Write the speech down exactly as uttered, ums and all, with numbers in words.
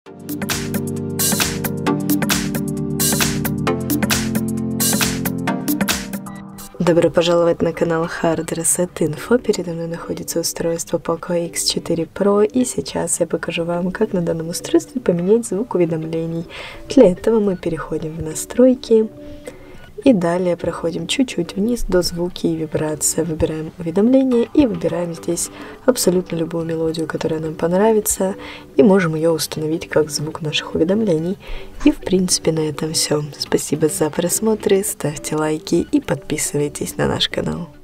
Добро пожаловать на канал Hard Reset Info. Передо мной находится устройство Poco икс четыре про, и сейчас я покажу вам, как на данном устройстве поменять звук уведомлений. Для этого мы переходим в настройки и далее проходим чуть-чуть вниз до звуки и вибрации. Выбираем уведомления и выбираем здесь абсолютно любую мелодию, которая нам понравится, и можем ее установить как звук наших уведомлений. И в принципе на этом все. Спасибо за просмотр, ставьте лайки и подписывайтесь на наш канал.